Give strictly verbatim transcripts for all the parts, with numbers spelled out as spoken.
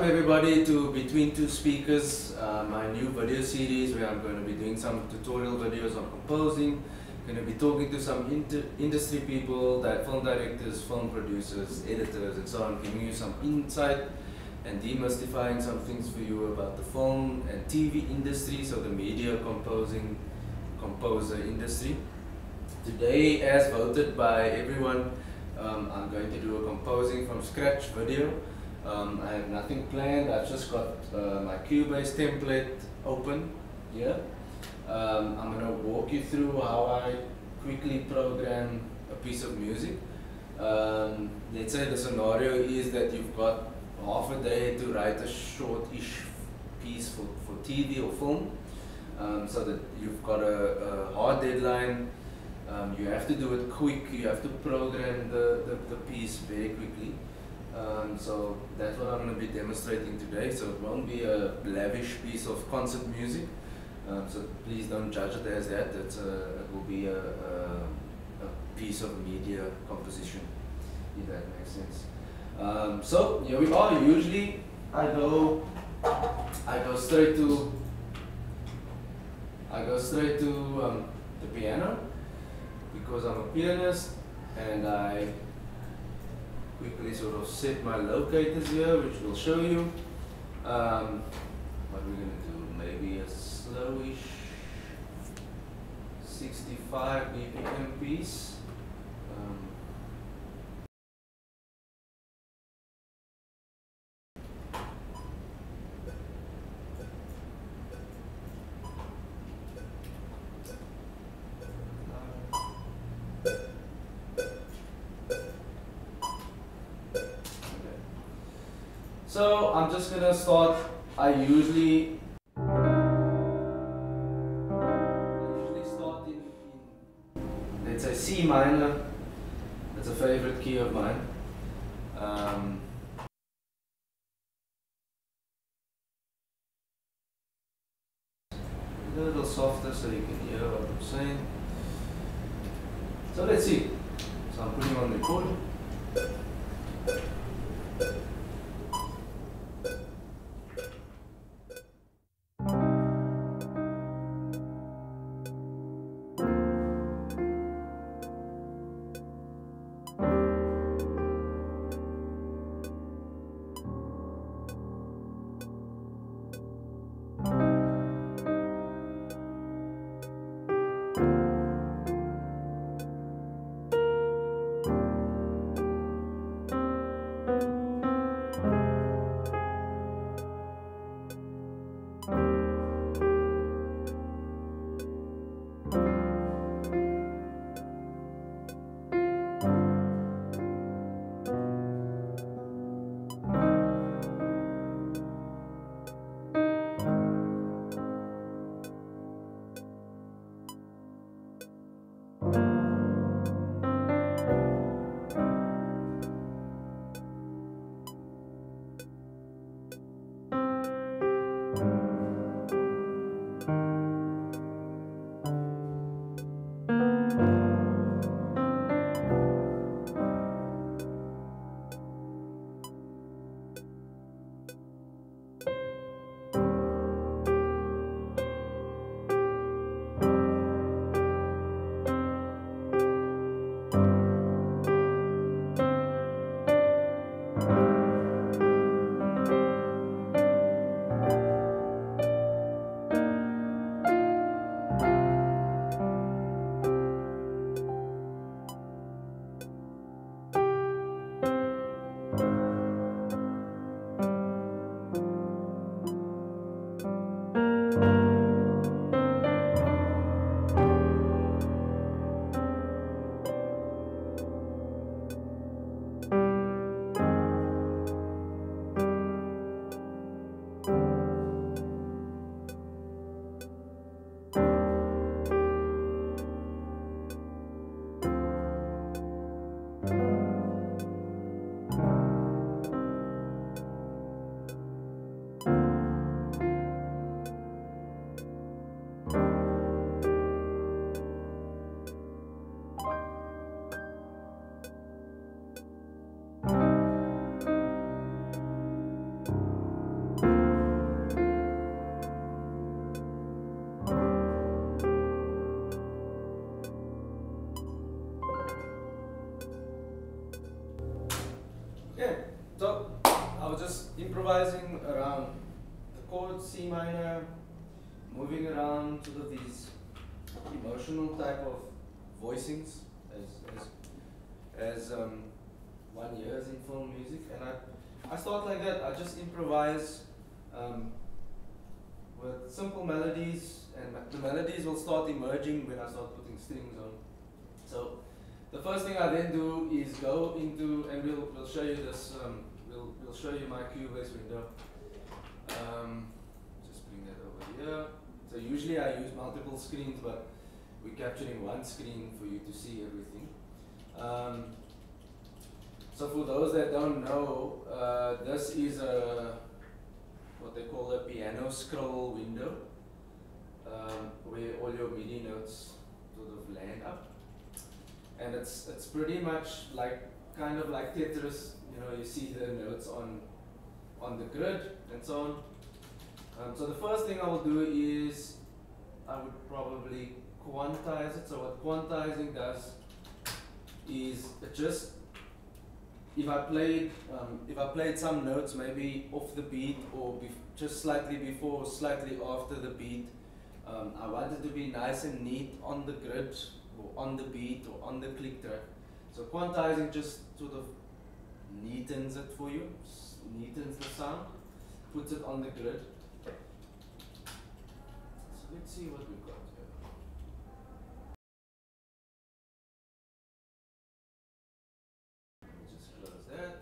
everybody to Between Two Speakers, uh, my new video series where I'm going to be doing some tutorial videos on composing. Going to be talking to some inter industry people, that film directors, film producers, editors and so on, giving you some insight and demystifying some things for you about the film and T V industry, so the media composing composer industry. Today, as voted by everyone, um, I'm going to do a composing from scratch video. Um, I have nothing planned. I've just got uh, my Cubase template open here. Um, I'm going to walk you through how I quickly program a piece of music. Um, let's say the scenario is that you've got half a day to write a short-ish piece for, for T V or film, um, so that you've got a, a hard deadline. Um, you have to do it quick. You have to program the, the, the piece very quickly. Um, so that's what I'm going to be demonstrating today. So it won't be a lavish piece of concert music. Um, so please don't judge it as that. It's a, it will be a, a, a piece of media composition, if that makes sense. Um, so here we are. Usually I go, I go straight to, I go straight to um, the piano because I'm a pianist, and I quickly sort of set my locators here, which will show you um, what we're going to do. Maybe a slowish sixty-five B P M piece. Um, So I'm just gonna start. I usually I usually start in, in let's say C minor. That's a favorite key of mine. Um, a little softer so you can hear what I'm saying. So let's see. So I'm putting on record. improvising around the chord C minor, moving around sort of these emotional type of voicings as, as, as um, one years in film music. And I, I start like that. I just improvise um, with simple melodies, and the melodies will start emerging when I start putting strings on. So the first thing I then do is go into, and we'll, we'll show you this, um, we'll, we'll show you my Cubase window. Um, just bring that over here. So usually I use multiple screens, but we're capturing one screen for you to see everything. Um, so for those that don't know, uh, this is a what they call a piano scroll window, um, where all your MIDI notes sort of land up. And it's it's pretty much like kind of like Tetris. You know, you see the notes on on the grid and so on. Um, so the first thing I will do is I would probably quantize it. So what quantizing does is it just if I played um, if I played some notes maybe off the beat or bef just slightly before or slightly after the beat, um, I want it to be nice and neat on the grid or on the beat or on the click track. So quantizing just sort of neatens it for you, neatens the sound, puts it on the grid. So let's see what we've got here. Just close that.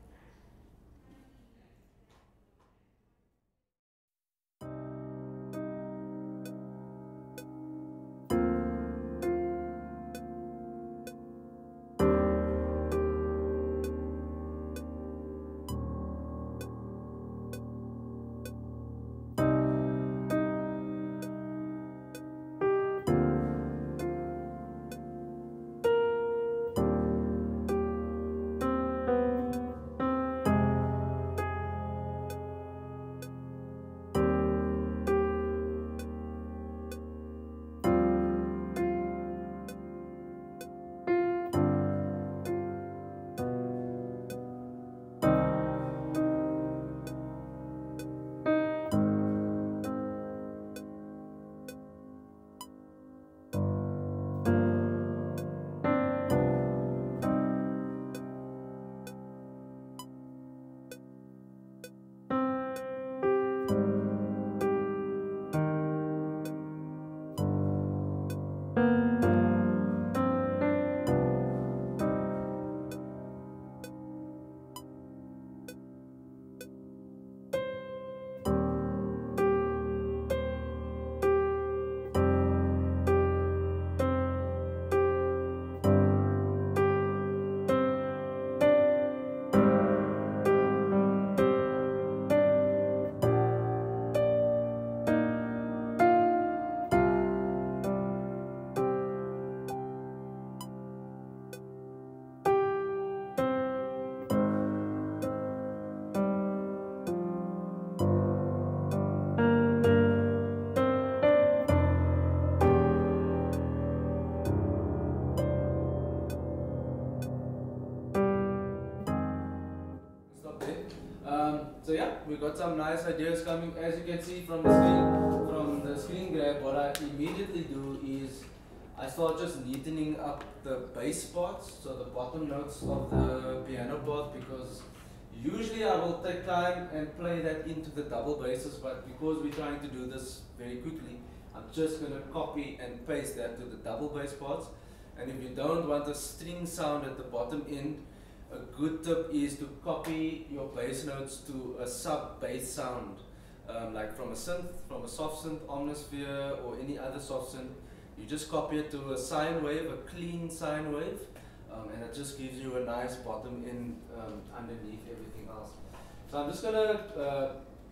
So yeah, we got some nice ideas coming. As you can see from the screen, from the screen grab, what I immediately do is I start just neatening up the bass parts, so the bottom notes of the piano part, because usually I will take time and play that into the double basses, but because we're trying to do this very quickly, I'm just going to copy and paste that to the double bass parts. And if you don't want a string sound at the bottom end, a good tip is to copy your bass notes to a sub bass sound, um, like from a synth, from a soft synth, Omnisphere, or any other soft synth. You just copy it to a sine wave, a clean sine wave, um, and it just gives you a nice bottom end um, underneath everything else. So I'm just gonna, uh,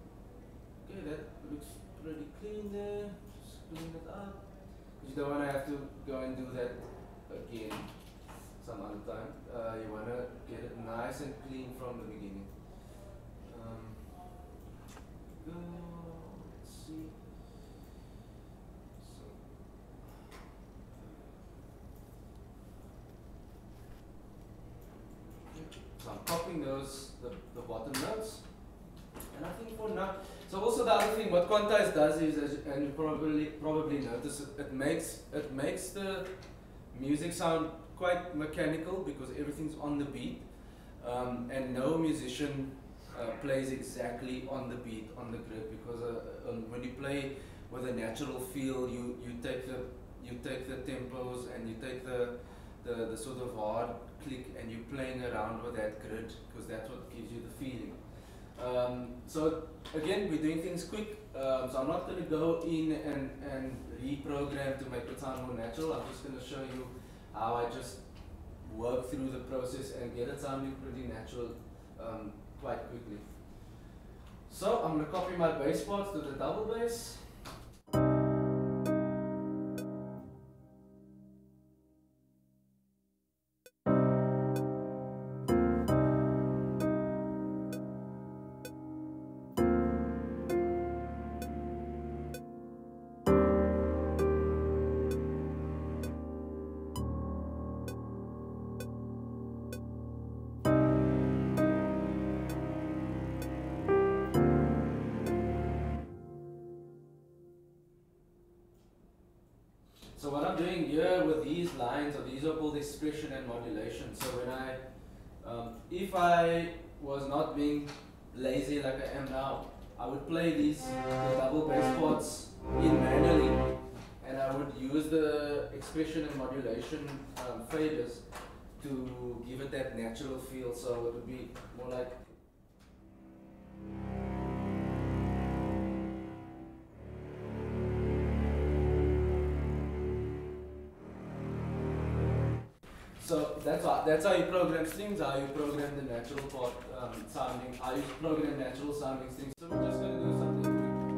okay, that looks pretty clean there. Just clean it up. You don't want to have to go and do that again some other time. Uh, you want to get it nice and clean from the beginning. Um, go, let's see. So, so I'm copying those, the, the bottom notes. And I think for now, so also the other thing, what quantize does is, as, and you probably probably notice it, it makes it makes the music sound quite mechanical because everything's on the beat, um, and no musician uh, plays exactly on the beat on the grid, because uh, um, when you play with a natural feel, you you take the you take the tempos and you take the the, the sort of hard click and you're playing around with that grid, because that's what gives you the feeling. Um, so again, we're doing things quick, um, so I'm not going to go in and, and reprogram to make it sound more natural. I'm just going to show you how I just work through the process and get it sounding pretty natural um, quite quickly. So I'm going to copy my bass parts to the double bass. So what I'm doing here with these lines, or these are called expression and modulation. So when I, um, if I was not being lazy like I am now, I would play these the double bass parts in manually, and I would use the expression and modulation um, faders to give it that natural feel. So it would be more like. So that's how, that's how you program strings, how you program the natural part um, sounding, how you program natural sounding strings. So we're just going to do something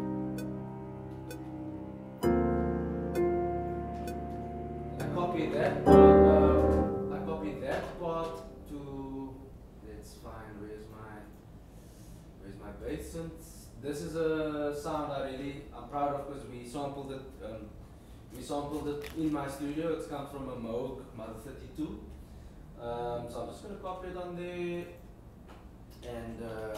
quick. I copy that part, uh, I copy that part to, let's find, where's my, where's my bass synth. This is a sound I really, I'm proud of, because we sampled it um, We sampled it in my studio. It's come from a Moog Mother thirty-two. Um, so I'm just going to copy it on there and uh,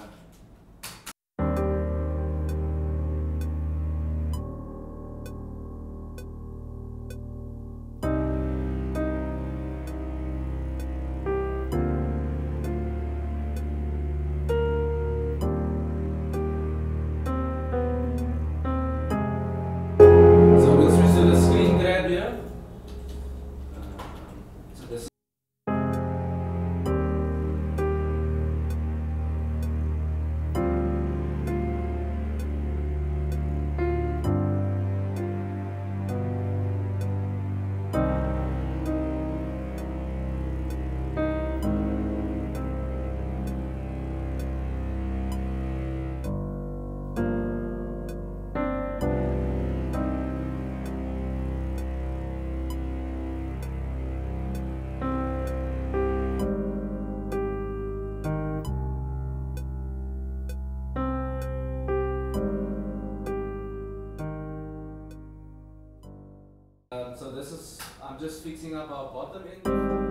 Um, so this is, I'm just fixing up our bottom end.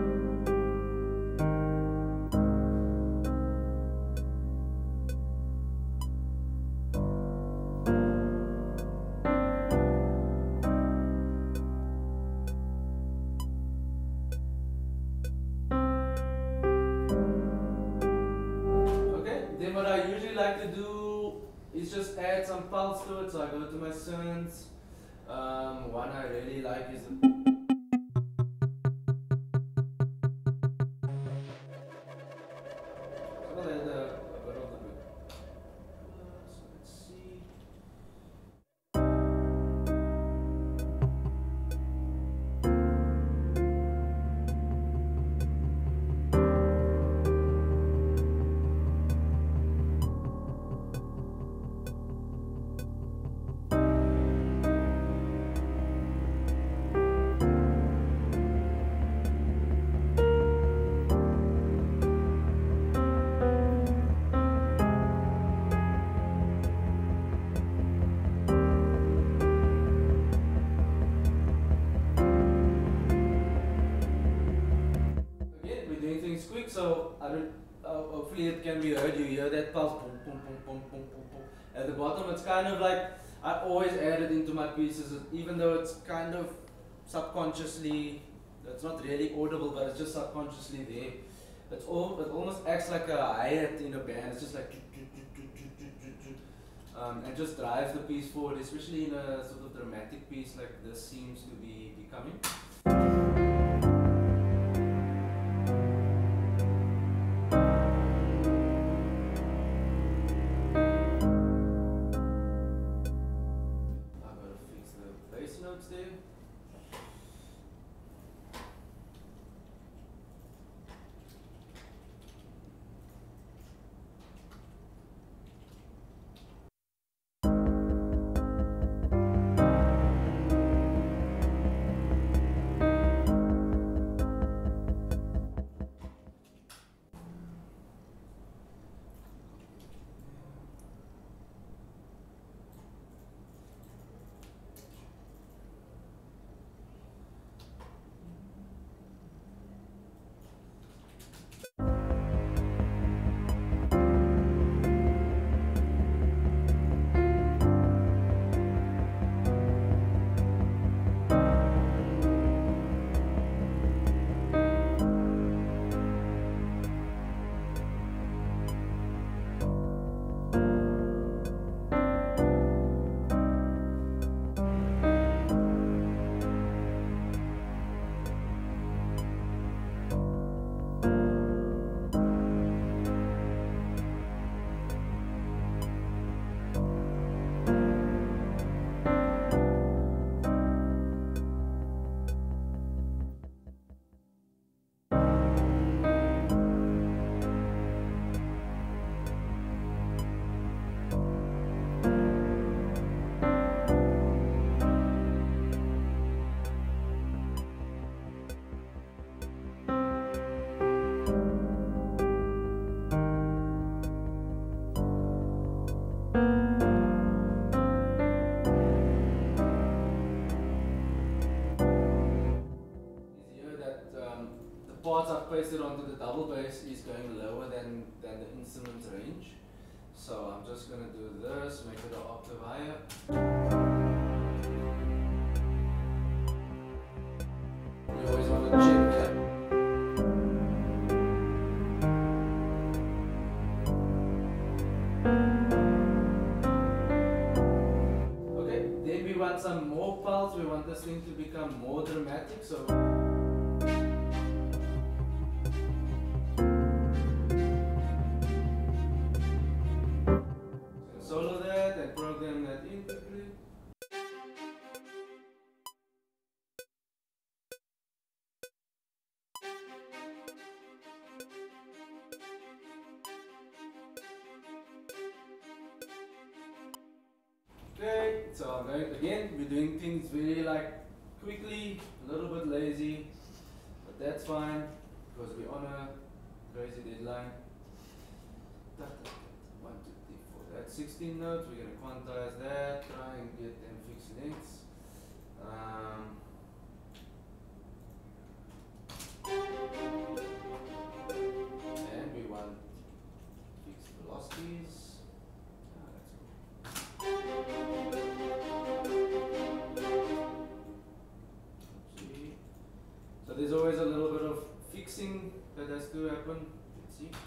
Okay, then what I usually like to do is just add some pulse to it. So I go to my synths. Um, one I really like is the quick, so I don't, uh, hopefully it can be heard. You hear that pulse, boom, boom, boom, boom, boom, boom, boom. At the bottom, it's kind of like I always add it into my pieces, even though it's kind of subconsciously. It's not really audible, but it's just subconsciously there. It's all. It almost acts like a hi-hat in a band. It's just like. Um, and just drives the piece forward, especially in a sort of dramatic piece like this seems to be becoming. I've got to fix the bass notes there. Parts I've pasted onto the double bass is going lower than, than the instrument's range. So I'm just going to do this, make it an octave higher. You always want to check that. Okay, then we want some more pulse, we want this thing to become more dramatic. So solo that and program that in quickly. Okay, so I'm going again, we're doing things very like quickly, a little bit lazy, but that's fine because we're on a crazy deadline. One, two, three, four. That's sixteen notes. We're gonna quantize that. Try and get them fixed lengths. Um, and we want fixed velocities. Ah, that's cool. Oopsie. So there's always a little bit of fixing that has to happen. Let's see.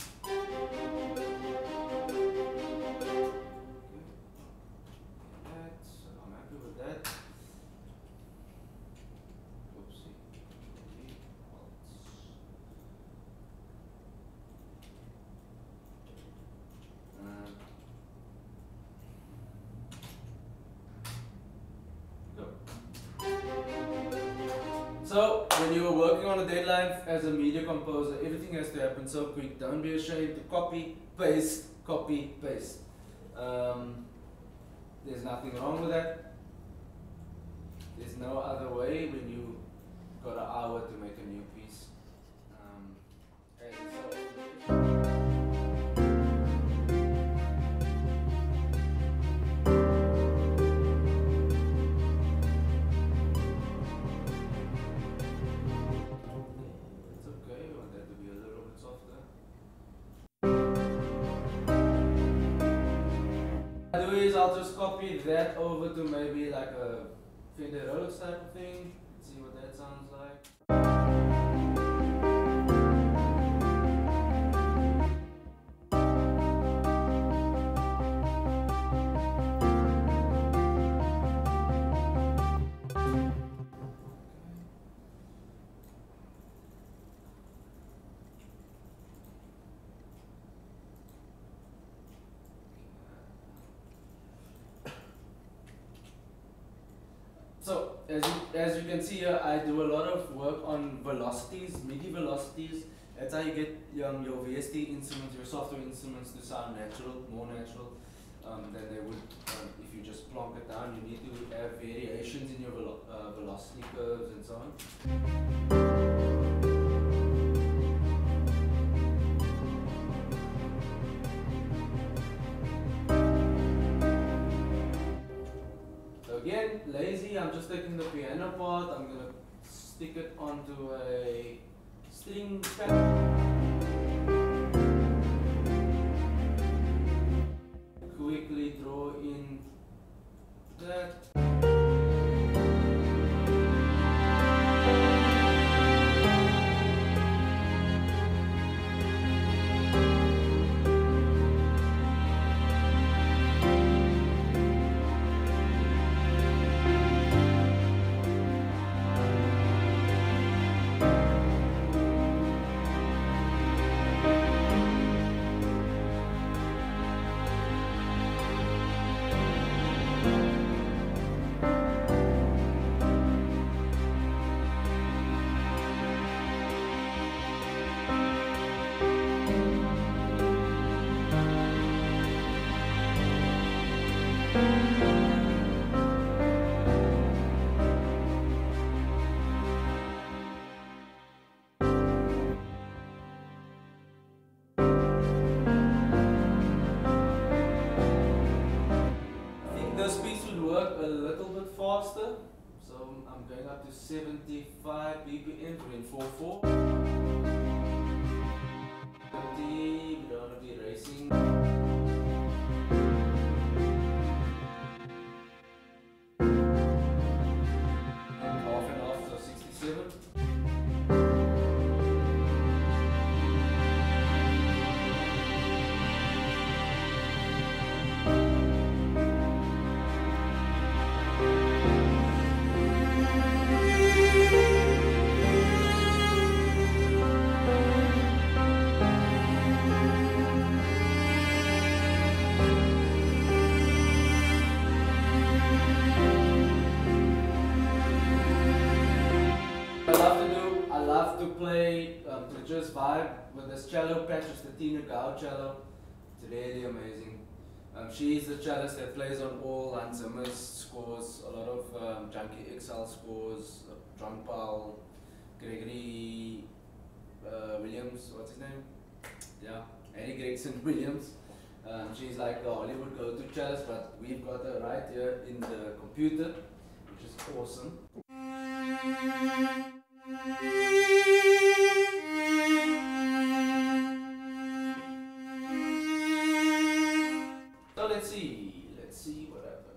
So, when you are working on a deadline as a media composer, everything has to happen so quick. Don't be ashamed to copy, paste, copy, paste. Um, there's nothing wrong with that. There's no other way when you got an hour to make a new piece. Um, and so I'll just copy that over to maybe like a Fender Rhodes type of thing. See what that sounds like. So as you, as you can see here, I do a lot of work on velocities, MIDI velocities. That's how you get um, your V S T instruments, your software instruments to sound natural, more natural um, than they would um, if you just plonk it down. You need to have variations in your velo uh, velocity curves and so on. Again, lazy, I'm just taking the piano part, I'm going to stick it onto a string pad. Quickly draw in that. This piece would work a little bit faster, so I'm going up to seventy-five B P M in four four. fifty, we don't want to be racing. And half and half, so sixty-seven. To play, um, to just vibe with this cello patch, it's the Tina Gao cello. It's really amazing. Um, she's the cellist that plays on all Hans Zimmer's scores, a lot of um, Junkie X L scores, uh, John Paul, Gregory uh, Williams, what's his name? Yeah, Eddie Gregson Williams. Um, she's like the Hollywood go-to cellist, but we've got her right here in the computer, which is awesome. So let's see, let's see what happens.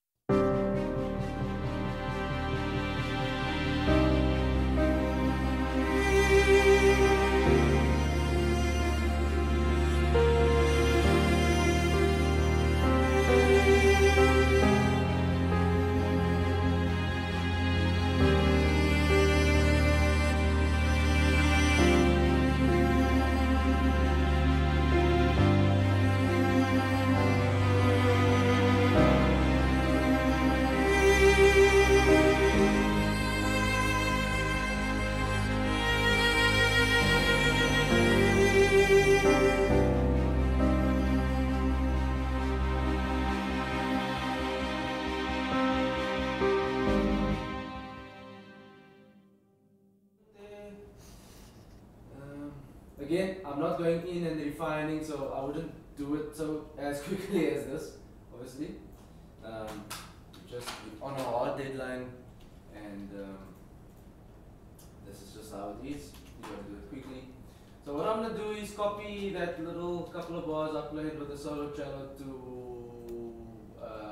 Again, I'm not going in and refining, so I wouldn't do it so as quickly as this, obviously. Um, just on a hard deadline, and um, this is just how it is. You gotta do it quickly. So what I'm gonna do is copy that little couple of bars I played with the solo cello to uh,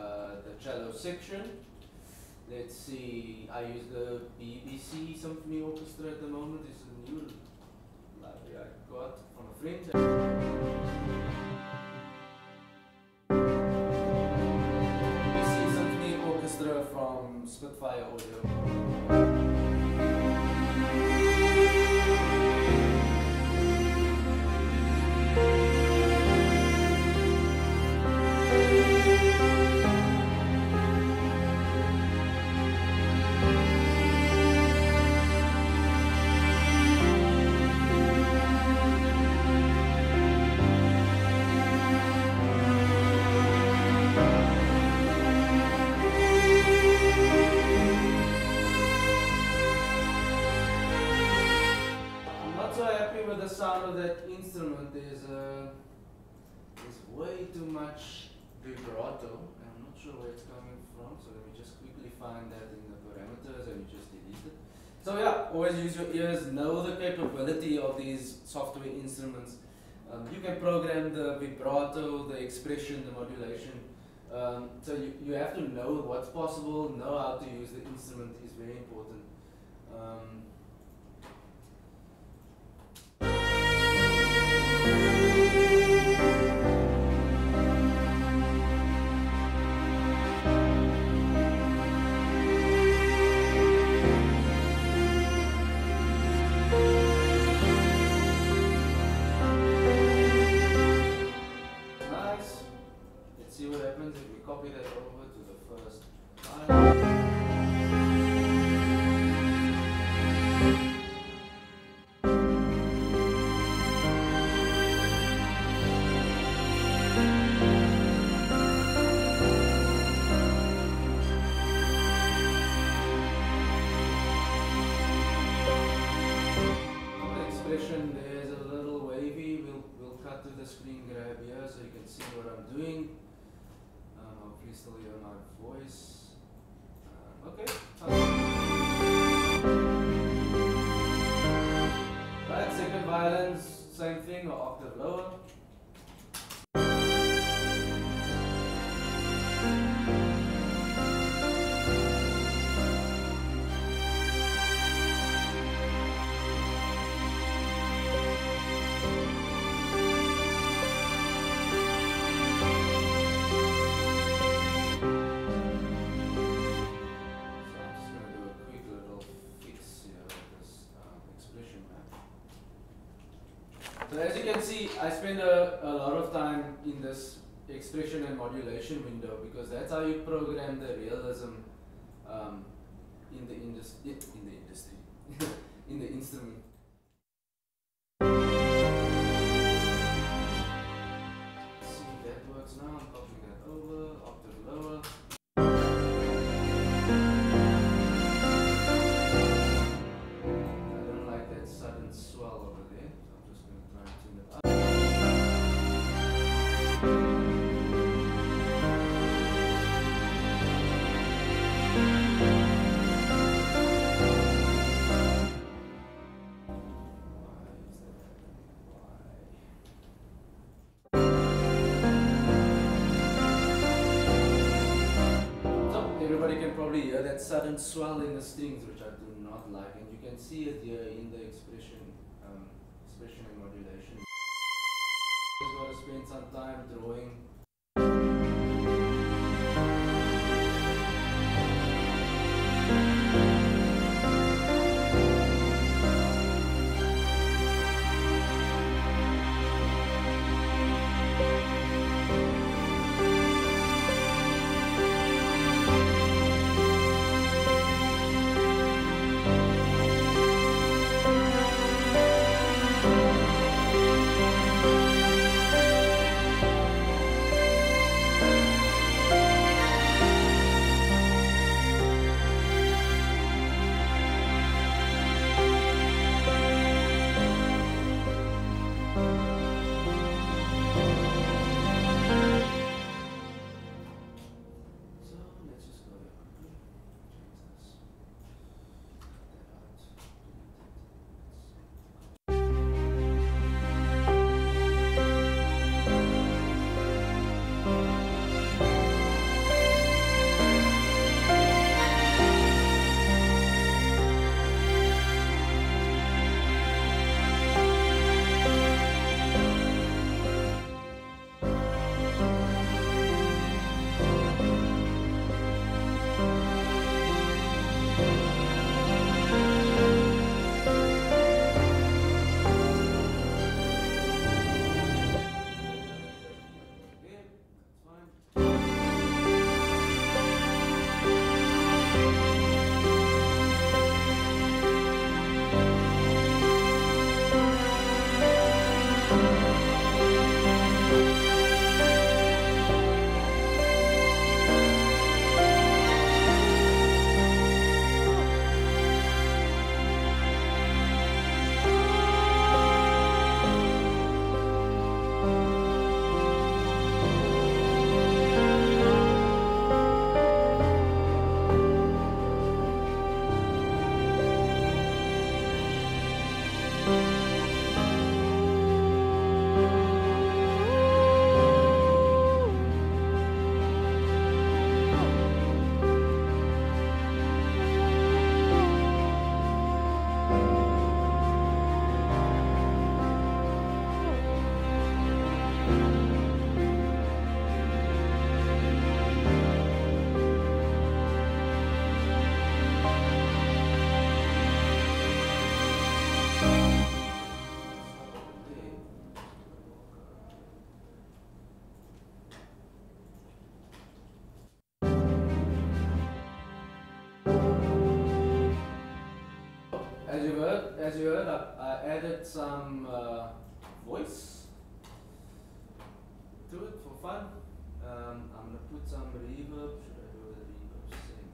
cello section. Let's see, I use the B B C Symphony Orchestra at the moment. It's a new library I got from a friend. B B C Symphony Orchestra from Spitfire Audio. The sound of that instrument is uh, is way too much vibrato, and I'm not sure where it's coming from, so let me just quickly find that in the parameters and you just delete it. So yeah, always use your ears, know the capability of these software instruments. Um, you can program the vibrato, the expression, the modulation. Um, so you, you have to know what's possible, know how to use the instrument is very important. Um, See what happens if we copy that over to the first file. The expression there is a little wavy. We'll, we'll cut to the screen grab here so you can see what I'm doing. Hopefully still hear my voice. Uh, okay. Right, second violins, same thing, or octave lower. So as you can see, I spend a, a lot of time in this expression and modulation window because that's how you program the realism um, in the indus in the industry, in the instrument. Let's see if that works now. I'm copying that over, octave lower. I don't like that sudden swell over there. Everybody can probably hear that sudden swell in the strings, which I do not like, and you can see it here in the expression, um, expression and modulation. Just got to spend some time drawing. you heard, as you heard, I, I added some uh, voice to it for fun. Um, I'm gonna put some reverb. Should I do a reverb sync?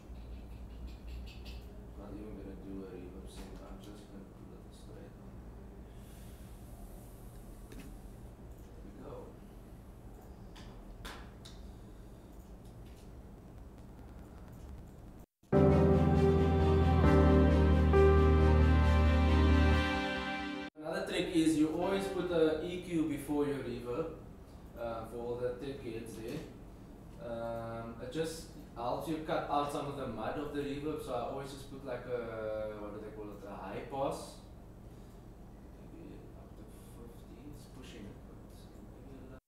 Not even gonna do a reverb sync. I'm just gonna put it straight on. Here we go. Another trick is you always put a E Q before your reverb. Uh, for all the tech kids there. Um, it just helps you cut out some of the mud of the reverb, so I always just put like a, what do they call it, a high pass. Maybe up to fifty, it's pushing it, but maybe a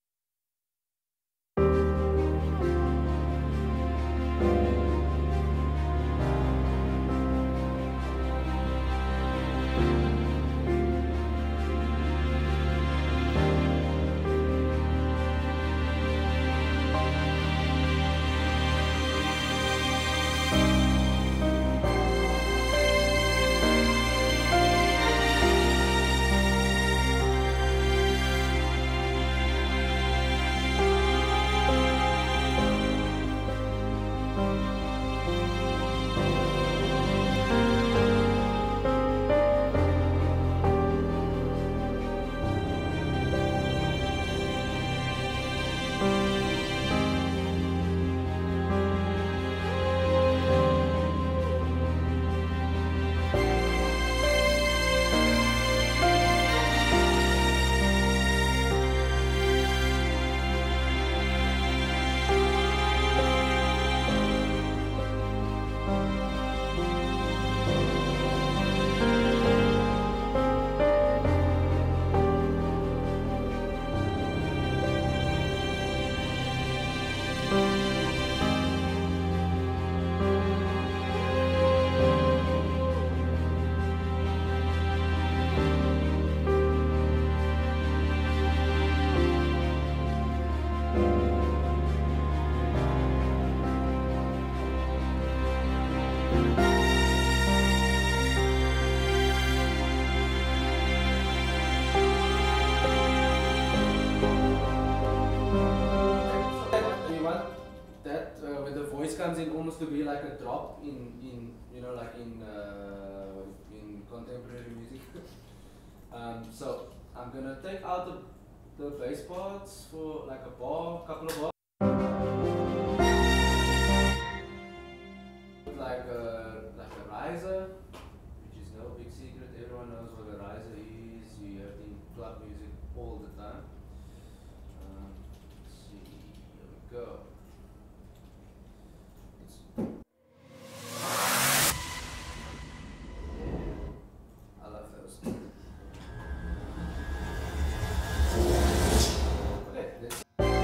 comes in almost to be like a drop in, in you know, like in uh, in contemporary music. um, so I'm gonna take out the, the bass parts for like a bar, couple of bars. Like a like a riser, which is no big secret. Everyone knows what a riser is. You have it in club music all the time. Um, let's see, here we go. I love those. Okay, let's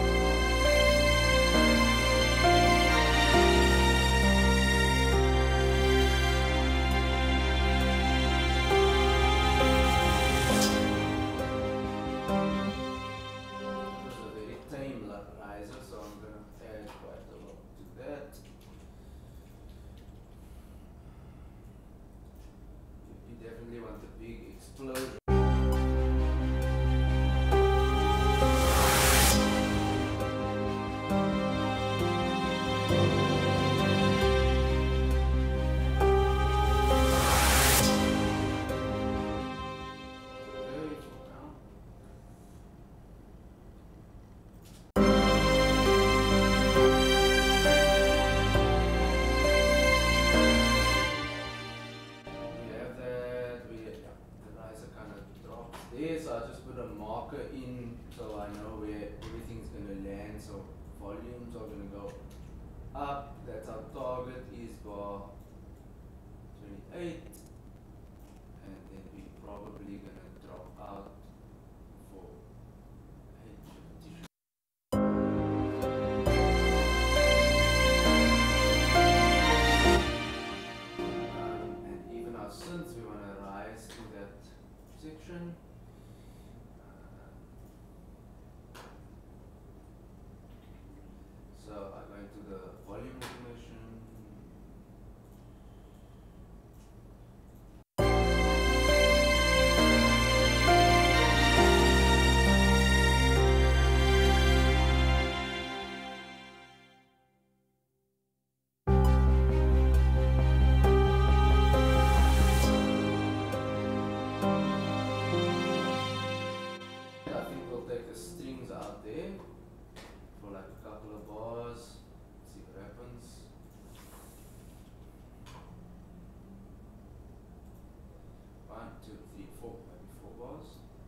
riser, so I'm going to add quite a lot to that. You definitely want a big explosion. So I just put a marker in so I know where everything's going to land, so volumes are going to go up. That's our target is bar twenty-eight, and then we're probably going to drop out for eight repetitions. Um, and even our synths, we want to rise to that section. So I go into the volume information. the strings out there for like a couple of bars. See what happens. One, two, three, four, maybe four bars.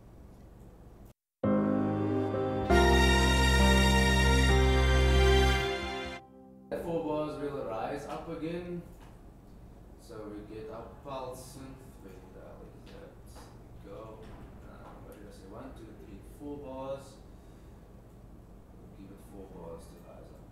At four bars we'll rise up again. So we get our pulse synth. Wait, uh, what is that? Go. Um, what did I say? One, two, three, four bars. We'll give it four bars to rise up.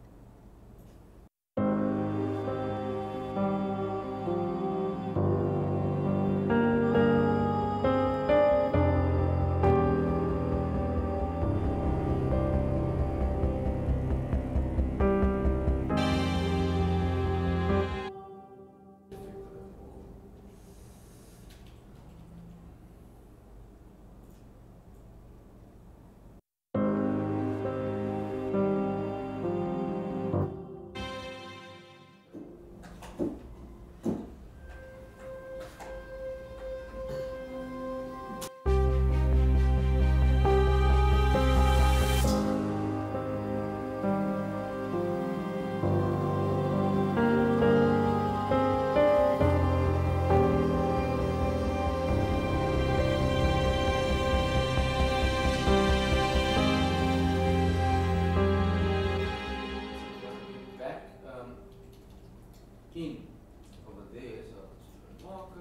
In over there, so I'll just put a marker.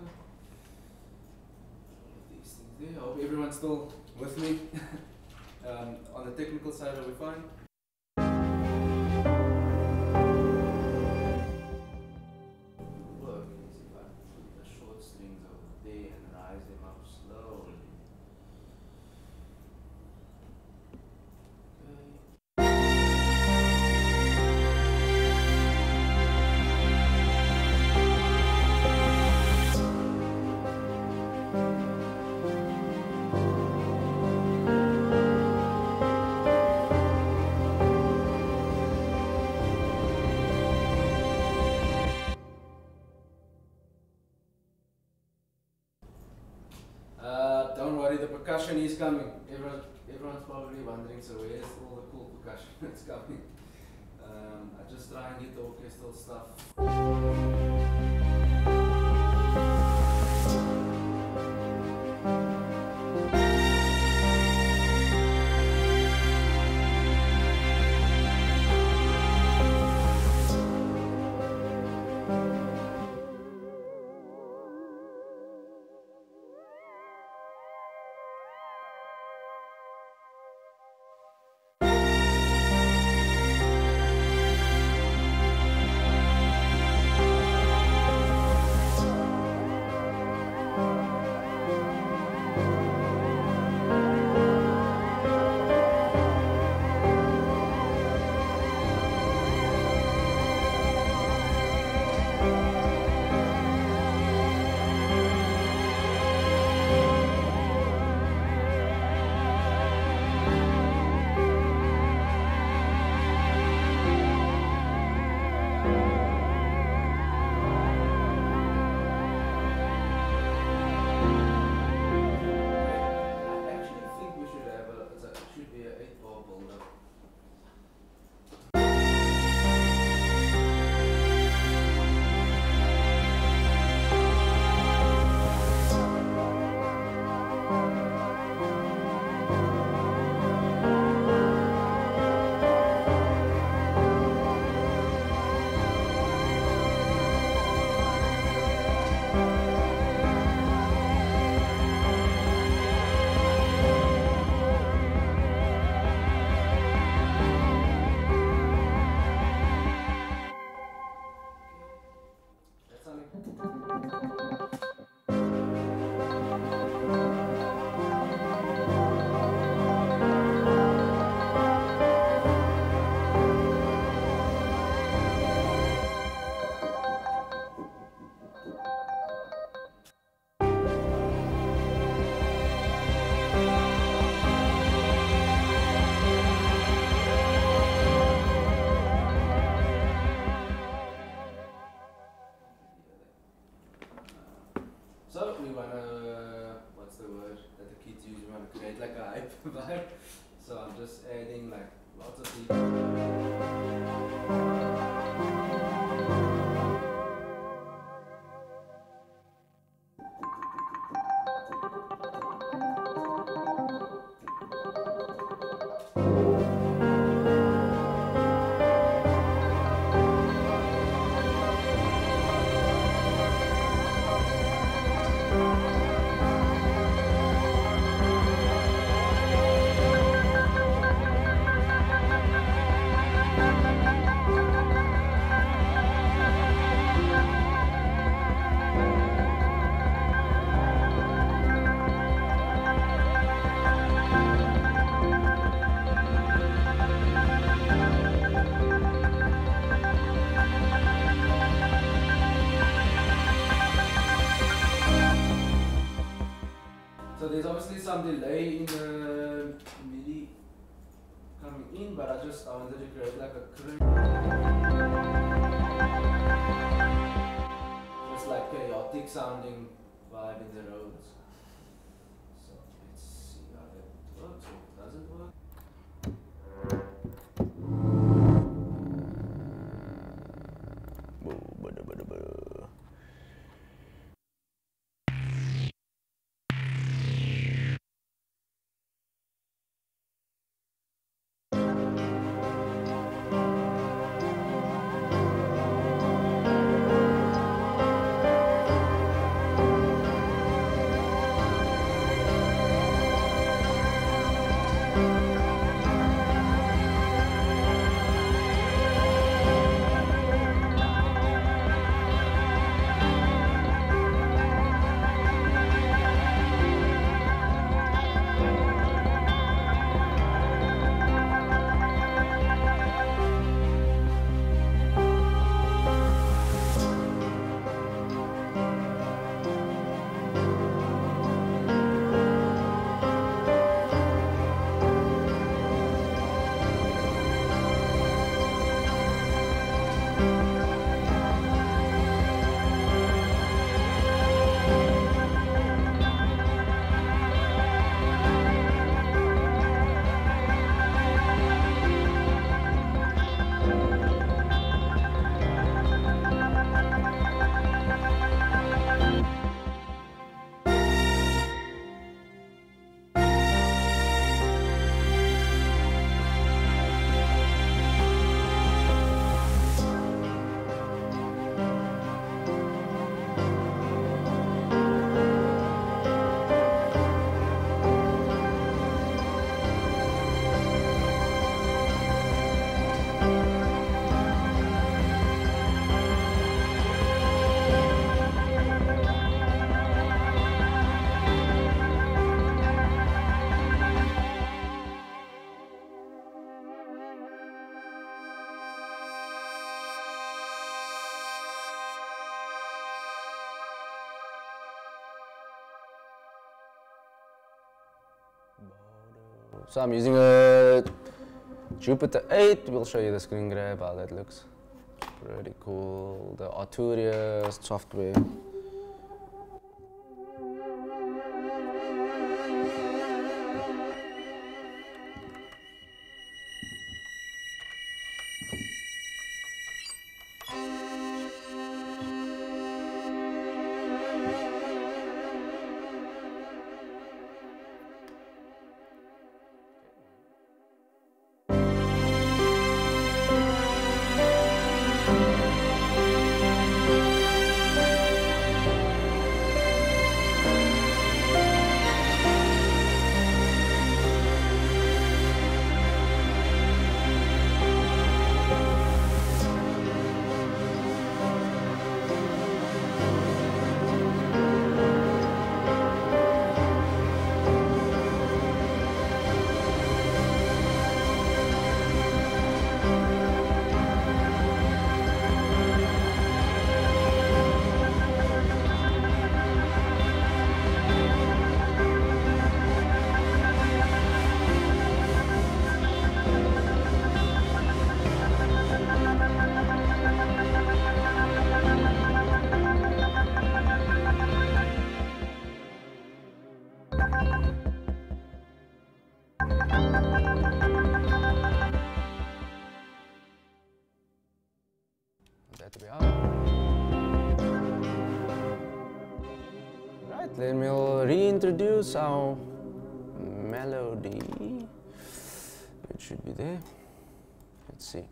All of these things there. I hope everyone's still with me. um, on the technical side, are we fine? Work is if I put the short strings over there and rise them up slowly. Okay. Uh, don't worry, the percussion is coming. Everyone, everyone's probably wondering, so where's all the cool percussion that's coming? Um, I just try and get the orchestral stuff. So we wanna, what's the word that the kids use? We wanna create like a hype vibe. So I'm just adding like lots of detail. So there's obviously some delay in the MIDI coming in, but I just I wanted to create like a crisp, just like chaotic sounding vibe in the roads. So let's see how that works or doesn't work. So I'm using a Jupiter eight. We'll show you the screen grab, how that looks. Pretty cool. The Arturia software. battery out. Right, then we'll reintroduce our melody. It should be there. Let's see.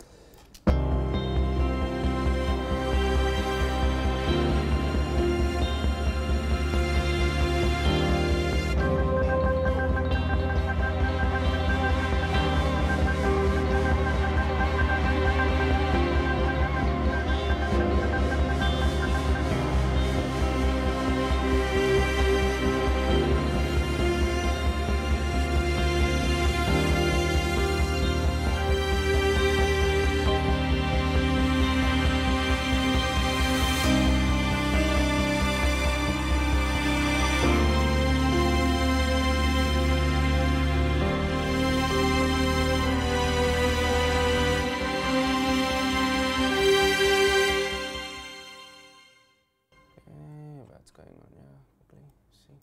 Going on, yeah, quickly, see.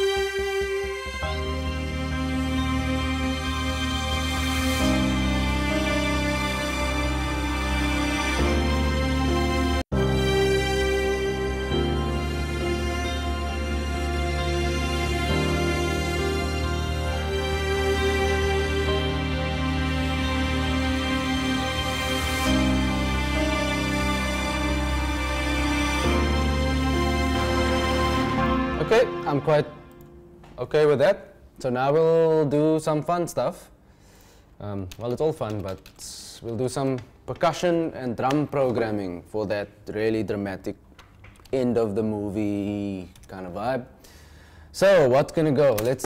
Okay, I'm quite okay with that. So now we'll do some fun stuff. Um, well, it's all fun, but we'll do some percussion and drum programming for that really dramatic end of the movie kind of vibe. So what's gonna go? Let's.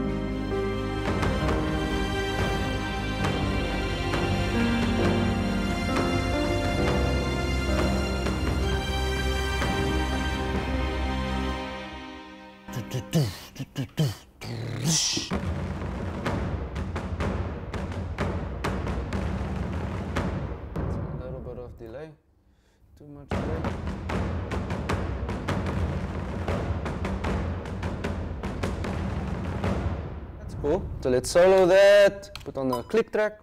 A little bit of delay, too much delay. That's cool. So let's solo that, put on the click track.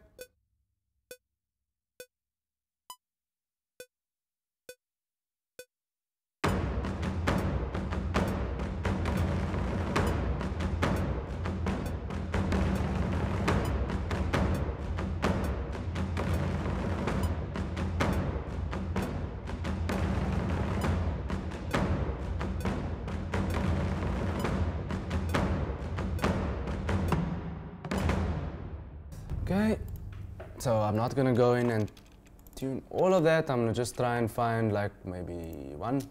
Okay, so I'm not gonna go in and tune all of that. I'm gonna just try and find like maybe one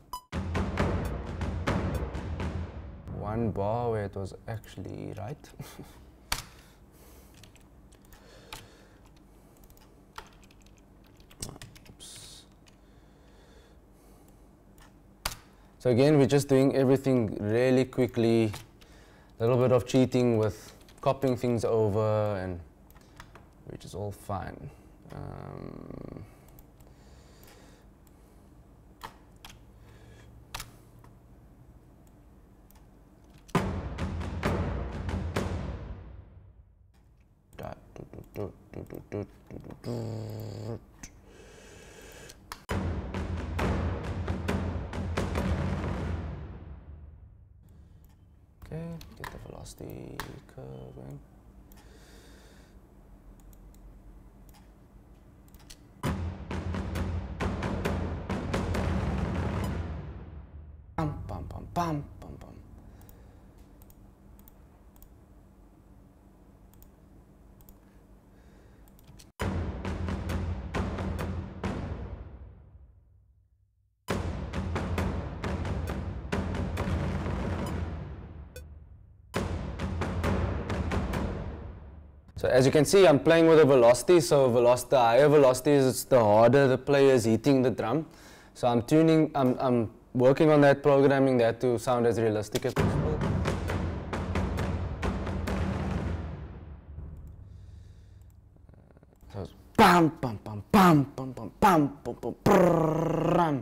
one bar where it was actually right. Oops. So again, we're just doing everything really quickly, a little bit of cheating with copying things over, and which is all fine. Um, Okay, get the velocity curve going. Pam, pam, pam, pam, pam, pam. So as you can see, I'm playing with the velocity. So velocity, the higher velocities, the harder the player is hitting the drum. So I'm tuning, I'm, I'm working on that, programming that to sound as realistic as possible. So it's pam, pam, pam, pam, pam, pam, pam, pam, pam, pam.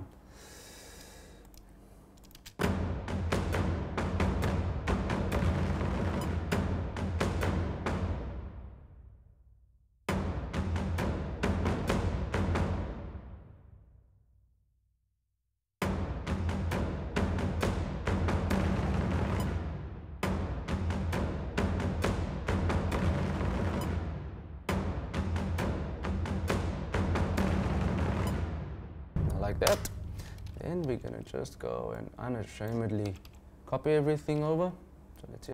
like that. Then we're gonna just go and unashamedly copy everything over. So let's see.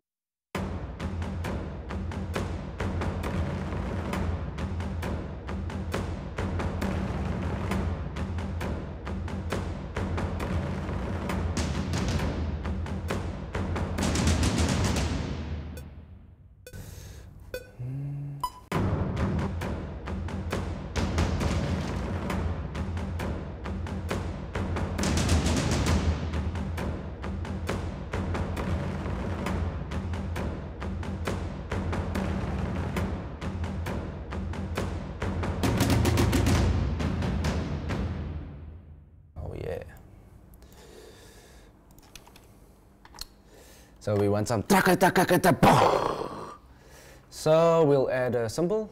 So we want some taka taka taka boom. So we'll add a symbol.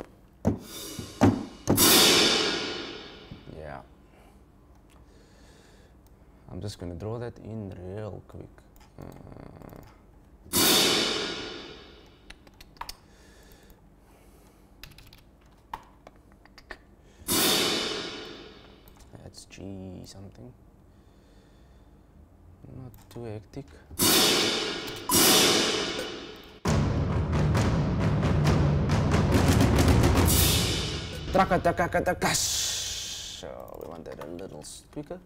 Yeah. I'm just gonna draw that in real quick. Uh, that's G something. Not too hectic. Traka taka taka kash. So we want that a little quicker.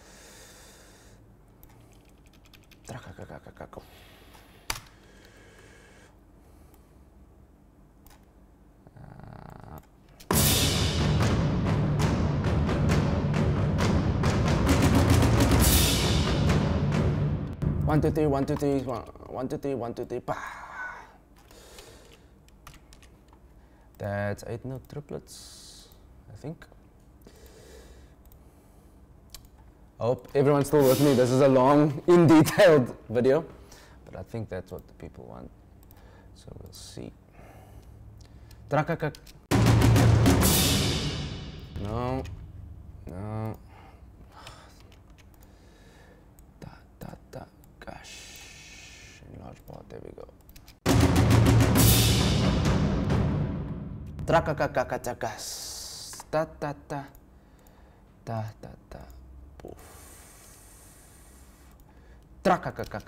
Traka taka taka taka. One, two, three, one, two, three, one, one, two, three, one, two, three, bah. That's eight note triplets, I think. I hope everyone's still with me. This is a long, in detailed video, but I think that's what the people want. So we'll see. Trakakak. No, no. Da, da, da. Gosh, enlarge part, there we go. Trakakakakakas. Ta ta ta. Ta ta ta. Poof. Trakakakaka.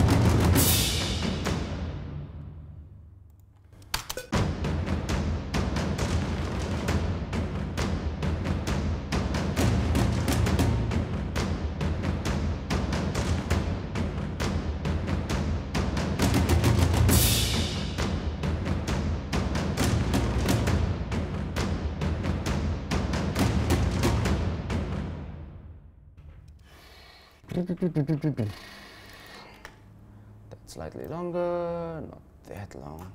That's slightly longer, not that long.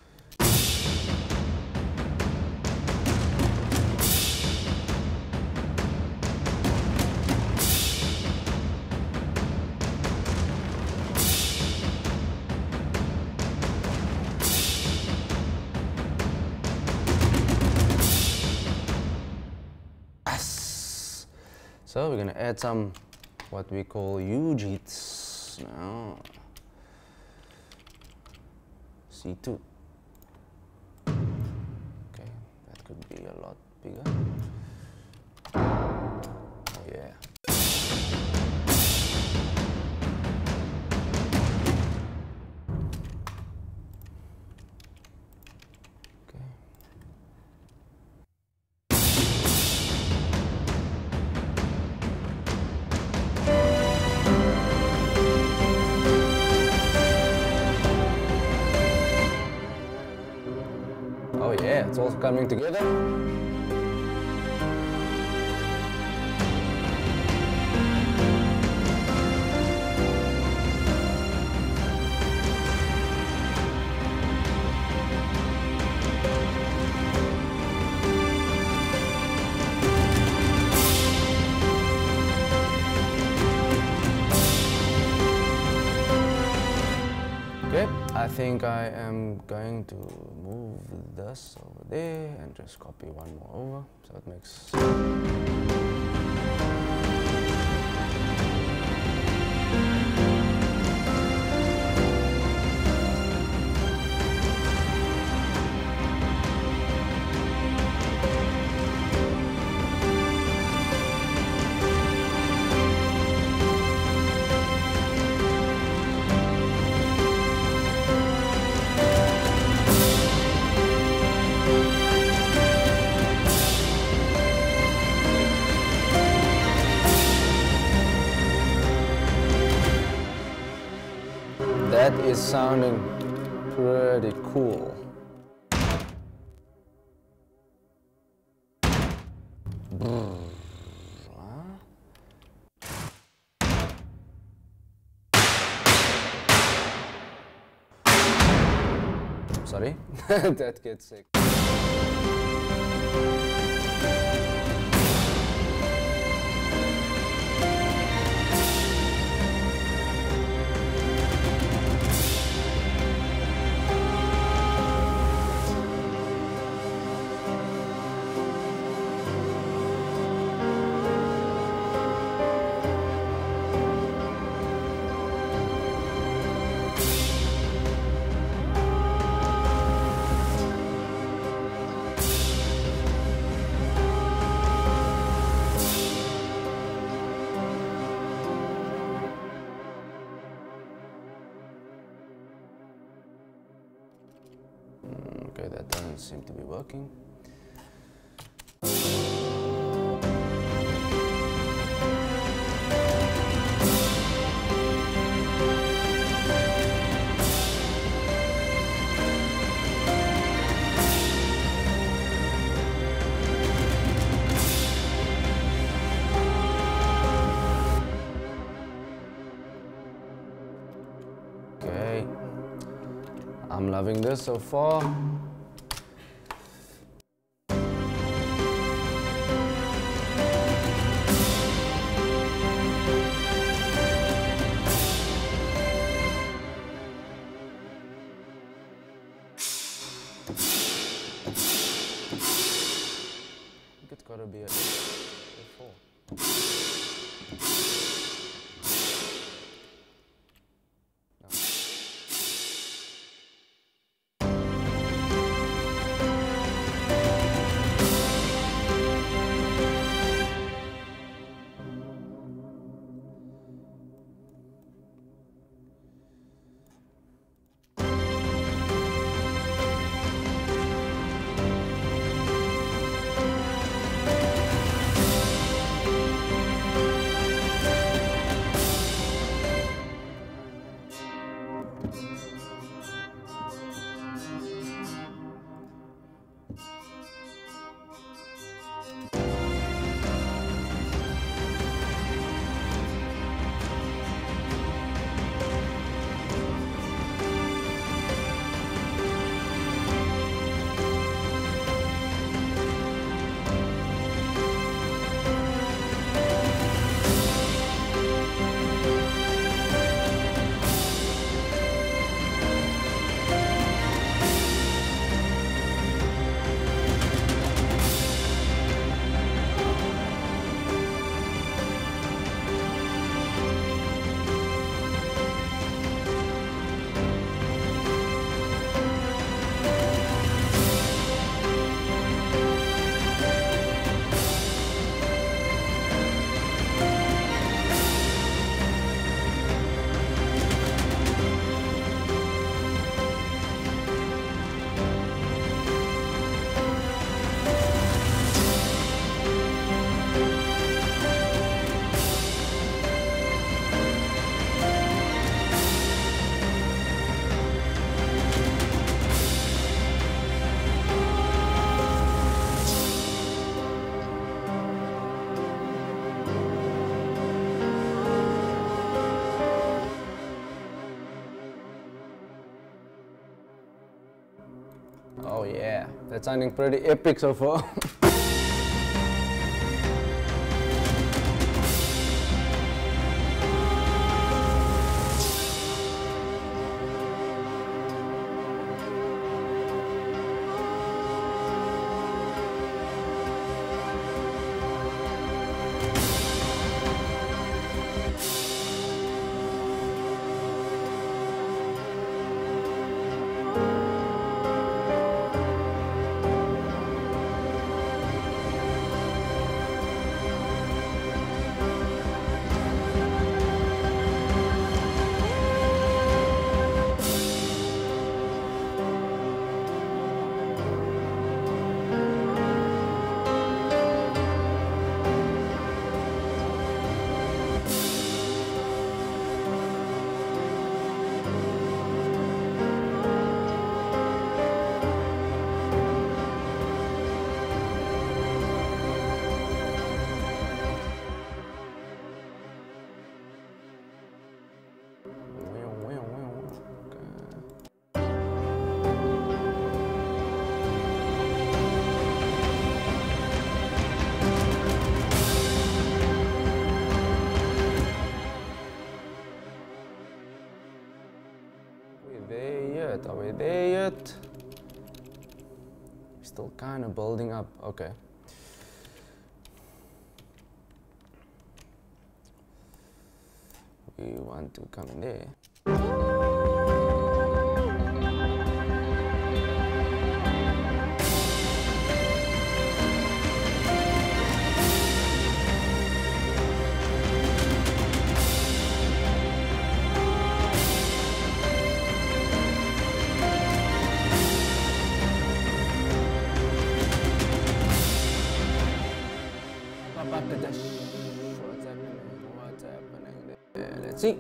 Yes. So we're gonna add some what we call U-jits now. C two. Okay, that could be a lot bigger. Oh yeah. Yeah, it's all coming together. Okay, I think I am going to move this over there and just copy one more over so it makes is sounding pretty cool. Sorry, that gets sick. Okay, that doesn't seem to be working. Okay, I'm loving this so far. I think it's gotta be a four. Oh yeah, that's sounding pretty epic so far. yet? Are we there yet? Still kind of building up. Okay. We want to come in there. What's happening? What's happening there? Let's see.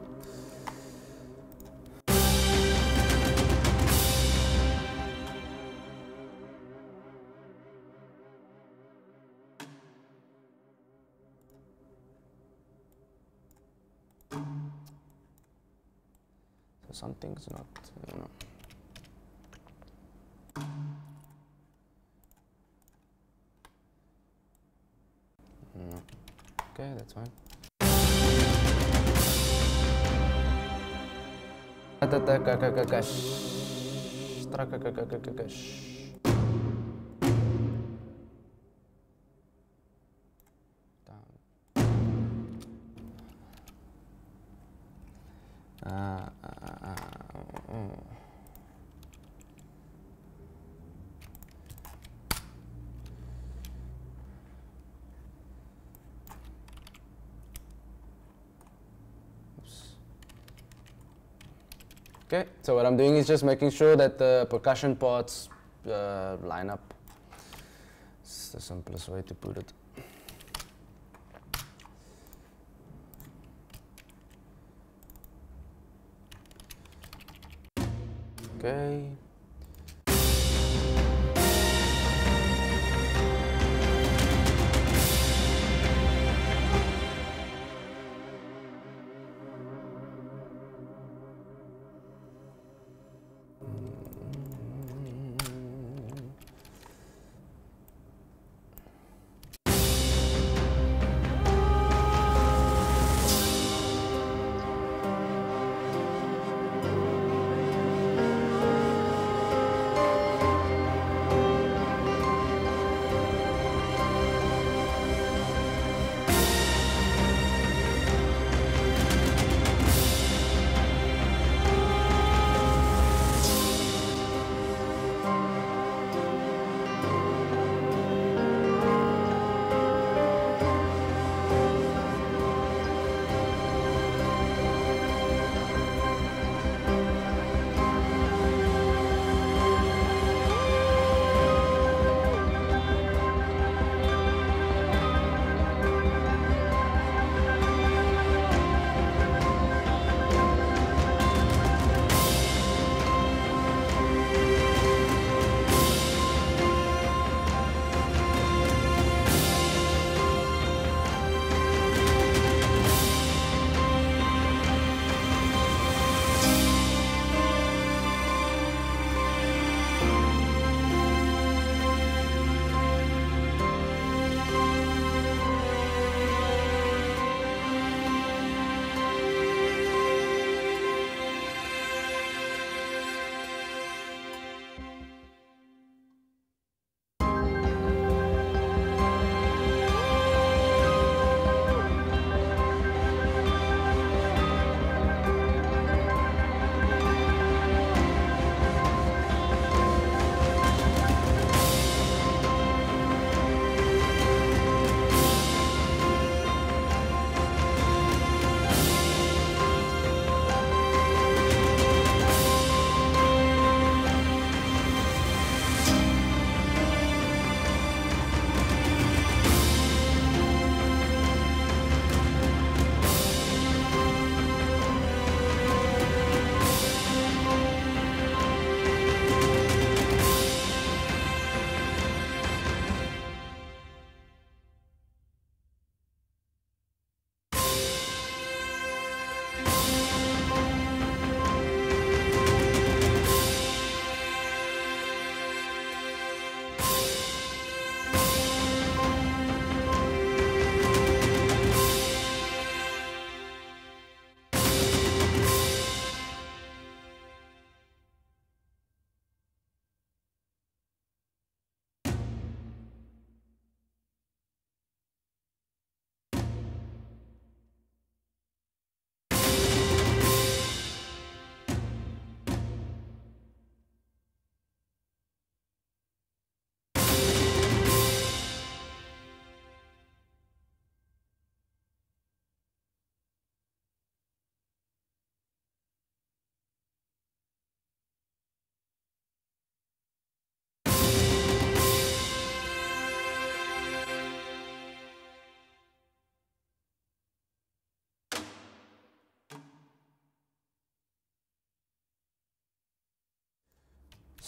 So something's not, you know. Mm. Okay, that's fine. Ah, ah, ah, oh. Okay, so what I'm doing is just making sure that the percussion parts uh, line up. It's the simplest way to put it. Okay.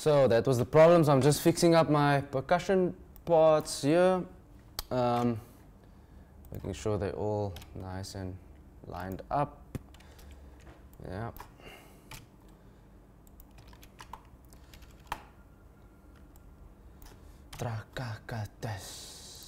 So that was the problem, so I'm just fixing up my percussion parts here. Um, making sure they're all nice and lined up. Yeah. Trakakates.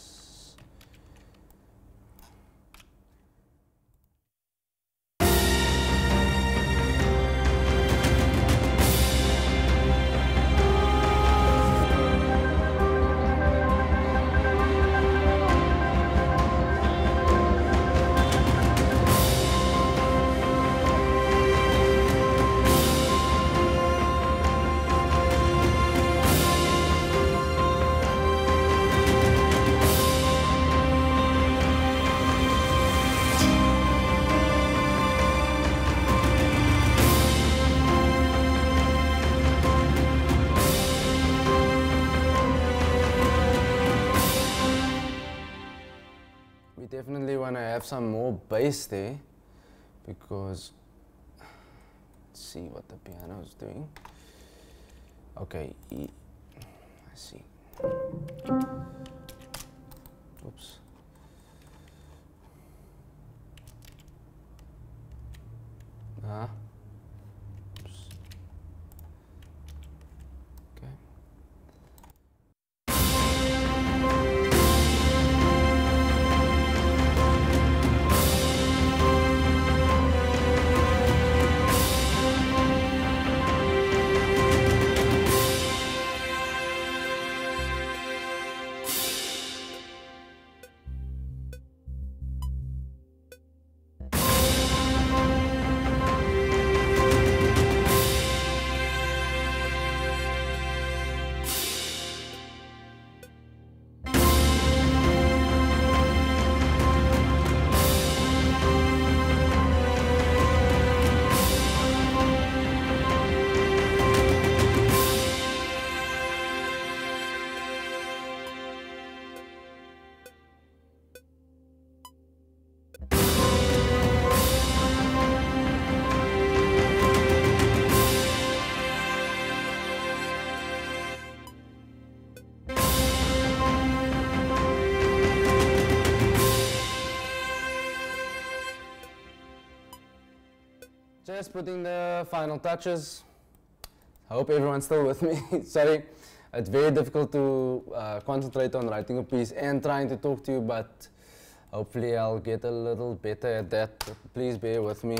We definitely want to have some more bass there, because let's see what the piano is doing. Okay, E. I see. Oops. Ah. Oops. Okay. Just putting the final touches. I hope everyone's still with me. Sorry, it's very difficult to uh, concentrate on writing a piece and trying to talk to you, but hopefully I'll get a little better at that. Please bear with me.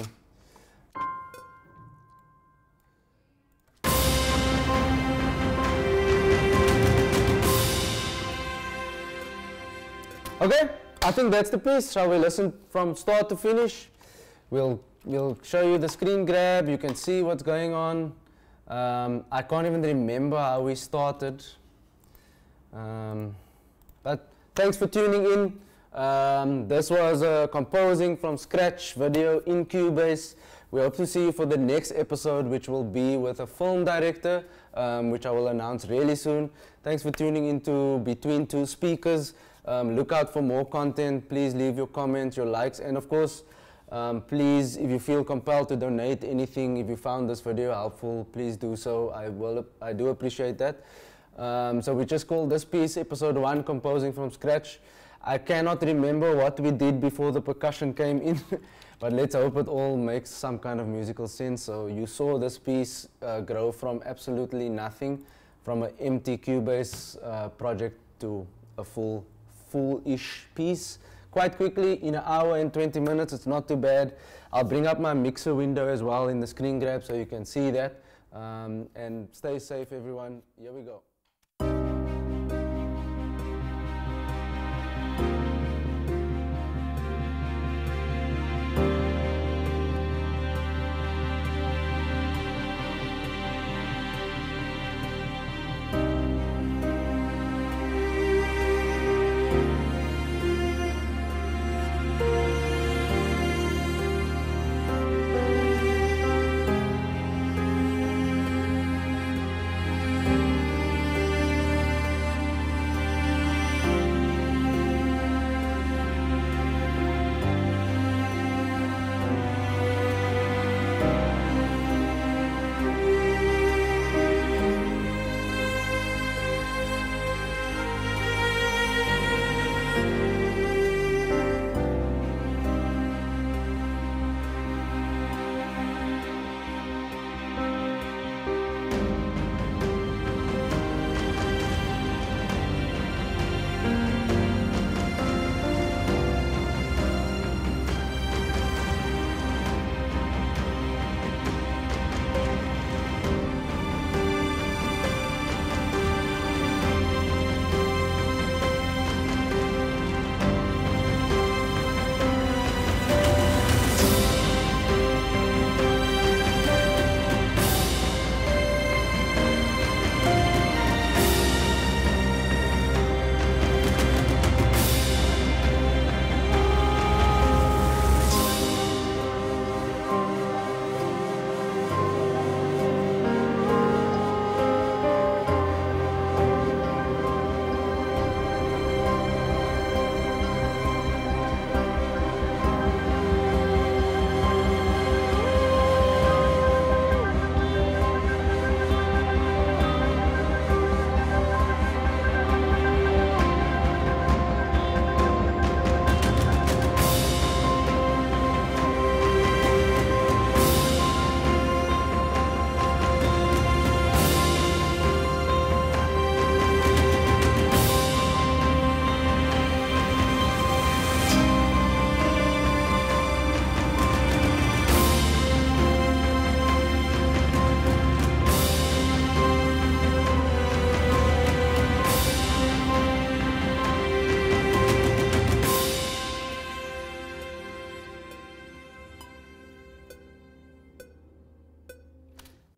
Okay, I think that's the piece. Shall we listen from start to finish? We'll We'll show you the screen grab, you can see what's going on. Um, I can't even remember how we started. Um, but thanks for tuning in. Um, this was a composing from scratch video in Cubase. We hope to see you for the next episode, which will be with a film director, um, which I will announce really soon. Thanks for tuning into Between Two Speakers. Um, look out for more content. Please leave your comments, your likes, and of course, Um, please, if you feel compelled to donate anything, if you found this video helpful, please do so. I will, I do appreciate that. Um, so we just called this piece episode one, composing from scratch. I cannot remember what we did before the percussion came in, but let's hope it all makes some kind of musical sense. So you saw this piece uh, grow from absolutely nothing, from an empty Cubase uh, project to a full, full-ish piece. Quite quickly, in an hour and twenty minutes, it's not too bad. I'll bring up my mixer window as well in the screen grab so you can see that. Um, and stay safe, everyone. Here we go.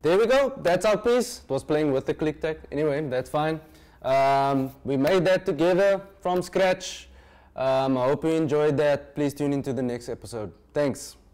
there we go. That's our piece. It was playing with the click tag. Anyway, that's fine. Um, we made that together from scratch. Um, I hope you enjoyed that. Please tune into the next episode. Thanks.